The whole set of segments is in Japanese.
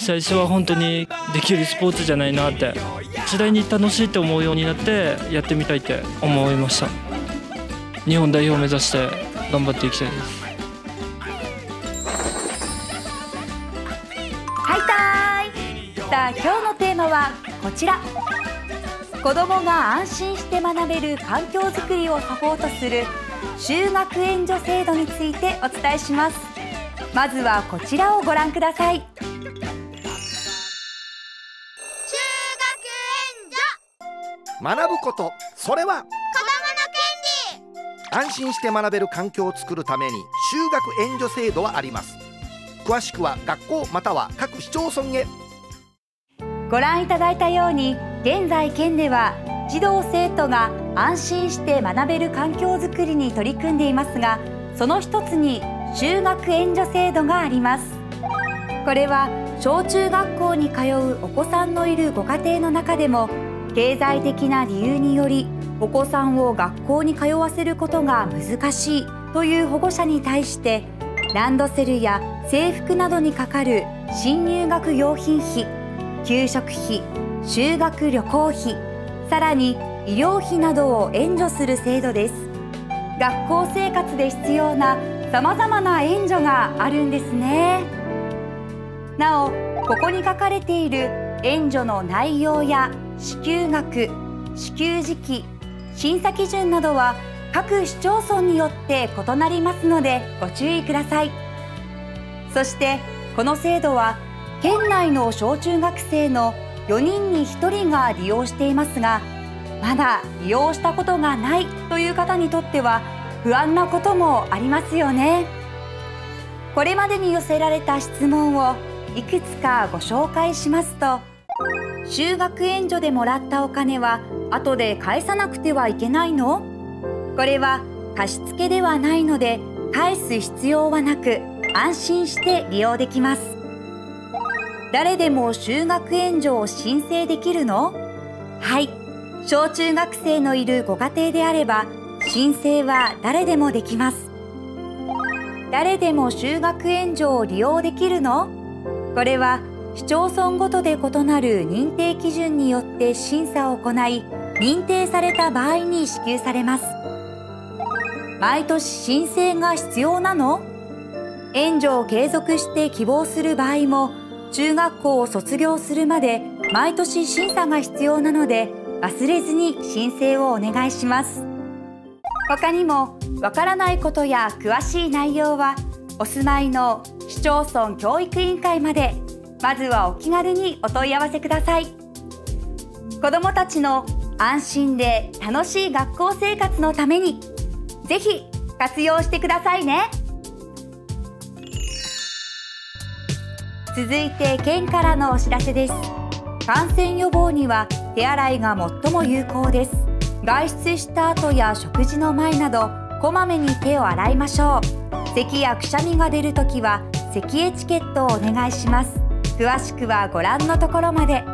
最初は本当にできるスポーツじゃないなって、次第に楽しいって思うようになってやってみたいって思いました。日本代表を目指して頑張っていきたいです。 はいたーい。さあ今日のテーマはこちら。子どもが安心して学べる環境づくりをサポートする就学援助制度についてお伝えします。まずはこちらをご覧ください。 就学援助。 学ぶこと、それは子どもの権利。 安心して学べる環境を作るために就学援助制度はあります。詳しくは学校または各市町村へ。 ご覧いただいたように、現在県では児童生徒が安心して学べる環境づくりに取り組んでいますが、その一つに就学援助制度があります。これは小中学校に通うお子さんのいるご家庭の中でも、経済的な理由によりお子さんを学校に通わせることが難しいという保護者に対して、ランドセルや制服などにかかる新入学用品費、給食費、修学旅行費、さらに医療費などを援助する制度です。学校生活で必要なさまざまな援助があるんですね。なお、ここに書かれている援助の内容や支給額、支給時期、審査基準などは各市町村によって異なりますのでご注意ください。そしてこの制度は県内の小中学生の4人に1人が利用していますが、まだ利用したことがないという方にとっては不安なこともありますよね。これまでに寄せられた質問をいくつかご紹介しますと、就学援助でもらったお金は後で返さなくてはいけないの？これは貸付ではないので返す必要はなく、安心して利用できます。誰でも就学援助を申請できるの？はい、小中学生のいるご家庭であれば申請は誰でもできます。誰でも就学援助を利用できるの？これは市町村ごとで異なる認定基準によって審査を行い、認定された場合に支給されます。毎年申請が必要なの？援助を継続して希望する場合も、中学校を卒業するまで毎年審査が必要なので、忘れずに申請をお願いします。他にもわからないことや詳しい内容は、お住まいの市町村教育委員会まで、まずはお気軽にお問い合わせください。子どもたちの安心で楽しい学校生活のために、ぜひ活用してくださいね。続いて県からのお知らせです。感染予防には手洗いが最も有効です。外出した後や食事の前など、こまめに手を洗いましょう。咳やくしゃみが出るときは咳エチケットをお願いします。詳しくはご覧のところまで。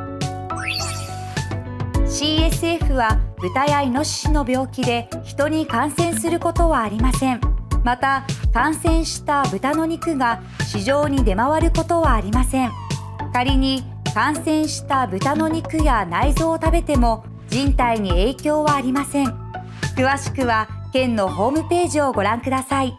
CSF は豚やイノシシの病気で人に感染することはありません。また感染した豚の肉が市場に出回ることはありません。仮に感染した豚の肉や内臓を食べても人体に影響はありません。詳しくは県のホームページをご覧ください。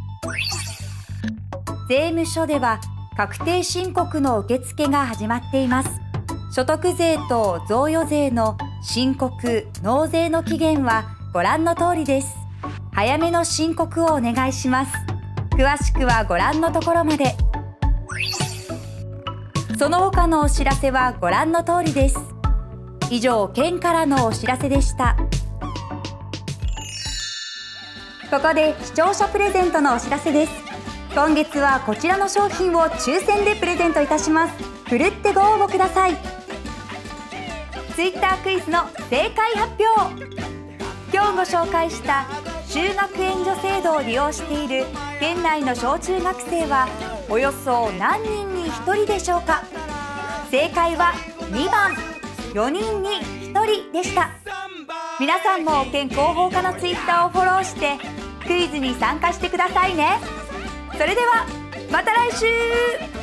税務署では確定申告の受付が始まっています。所得税と贈与税の申告・納税の期限はご覧の通りです。早めの申告をお願いします。詳しくはご覧のところまで。その他のお知らせはご覧の通りです。以上、県からのお知らせでした。ここで視聴者プレゼントのお知らせです。今月はこちらの商品を抽選でプレゼントいたします。ふるってご応募ください。ツイッタークイズの正解発表。今日ご紹介した就学援助制度を利用している県内の小中学生はおよそ何人に1人でしょうか。正解は2番、4人に1人でした。皆さんも県広報課のツイッターをフォローしてクイズに参加してくださいね。それではまた来週。